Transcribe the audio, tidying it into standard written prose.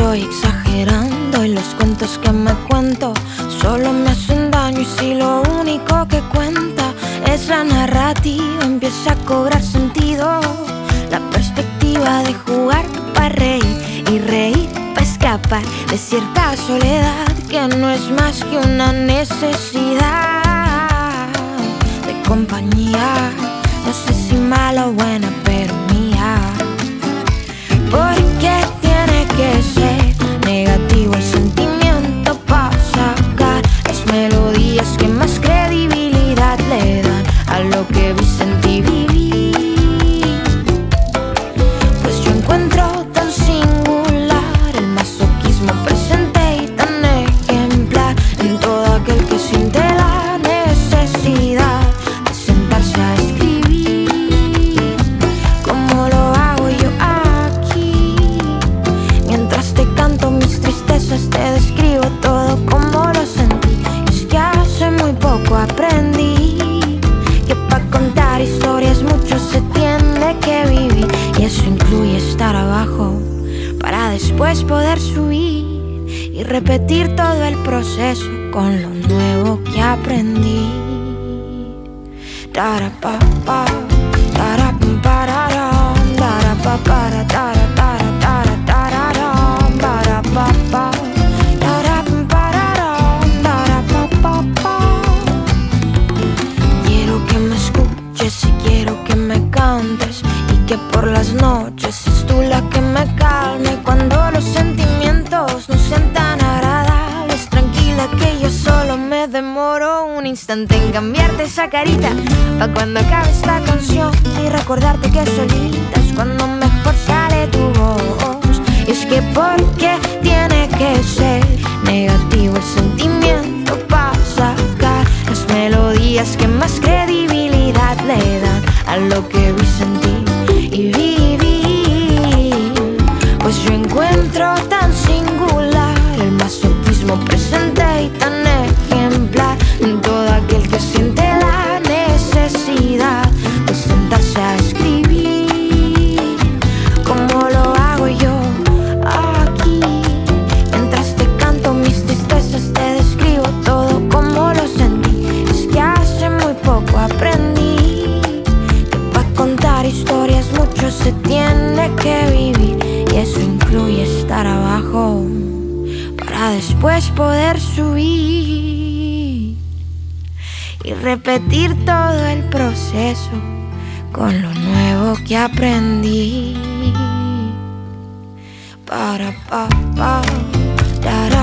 estoy exagerando y los cuentos que me cuento solo me hacen daño, y si lo único que cuenta es la narrativa, empieza a cobrar sentido la perspectiva de jugar para reír y reír para escapar de cierta soledad que no es más que una necesidad de compañía, no sé si mala o buena, pero mía. ¿Por qué tiene que ser negativo el sentimiento para sacar las melodías que más credibilidad le dan a lo que vi, sentí, viví? Pues yo encuentro tan singular el masoquismo presente y tan ejemplar en todo aquel que siente la necesidad de sentarse a escribir, como lo hago yo aquí. Mientras te canto mis tristezas, te describo todo como lo sentí. Y es que hace muy poco aprendí que para contar historias mucho se tiene que vivir, y eso incluye estar abajo para después poder subir y repetir todo el proceso con lo nuevo que aprendí. Tarapapa, tarapam, pararam, tarapapara, taratara, taratararam, parapapa, tarapam, pararam, tarapapapa. Quiero que me escuches y quiero que me cantes, y que por las noches seas tú la que me calme cuando los sentimientos no sean tan agradables. Tranquila que yo solo me demoro un instante en cambiarte esa carita pa' cuando acabe esta canción y recordarte que solita es cuando mejor sale tu voz. Y es que ¿por qué tiene que ser negativo el sentimiento pa' sacar las melodías que más credibilidad le dan a lo que vi, sentí y viví? Pues yo encuentro tan singular el masoquismo presente y tan ejemplar en todo aquel que siente la necesidad de sentarse a escribir, como lo hago yo aquí. Mientras te canto mis tristezas, te describo todo como lo sentí. Es que hace muy poco aprendí que para contar historias mucho se tiene que vivir, y eso incluye estar abajo para después poder subir y repetir todo el proceso con lo nuevo que aprendí. Para pa pa,